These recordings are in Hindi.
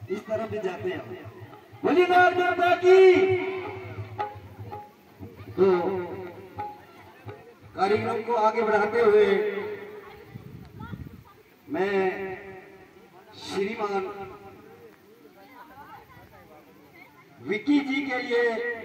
इस तरफ भी जाते हैं। बोलिए नाथ देवता की। तो कार्यक्रम को आगे बढ़ाते हुए मैं श्रीमान विक्की जी के लिए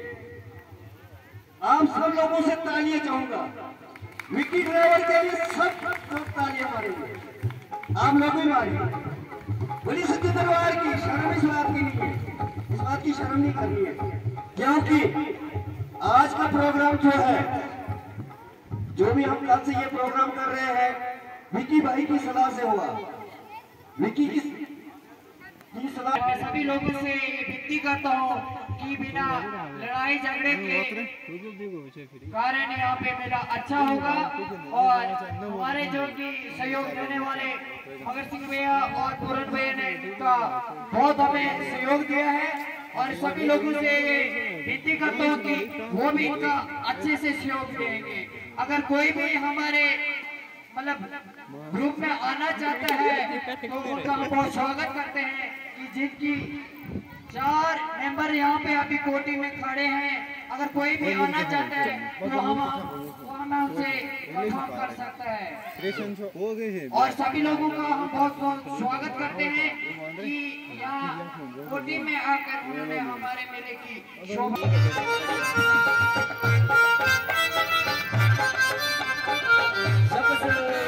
आप सब लोगों से तालियां चाहूंगा। विक्की ड्राइवर के लिए सब तालियां मारेंगे, आप लोग भी मारिए। बोलिए सच्चे दरबार की। शर्म इस बात की नहीं है, इस बात की शर्म नहीं करनी है, क्योंकि आज का प्रोग्राम जो है, जो भी हम कल से ये प्रोग्राम कर रहे हैं, विक्की भाई की सलाह से हुआ। विक्की की सलाह। मैं सभी लोगों से विनती करता हूँ कि बिना लड़ाई झगड़े के कारण यहाँ पे मेरा अच्छा होगा और हमारे जो कि सहयोग देने वाले भगत सिंह भैया और पूरन भैया ने इनका बहुत हमें सहयोग दिया है और सभी लोगों से विनती करता हूँ कि वो भी इनका अच्छे से सहयोग देंगे। अगर कोई भी हमारे मतलब ग्रुप में आना चाहता है तो उनका हम बहुत स्वागत करते हैं कि जिनकी 4 मेंबर यहाँ पे अभी कोटी में खड़े हैं, अगर कोई भी आना चाहता है तो हम उनसे कंफर्म कर सकता है। और सभी लोगों का हम बहुत बहुत स्वागत करते हैं कि यहाँ कोटी में आकर उन्होंने हमारे मेले की शोभा। सबसे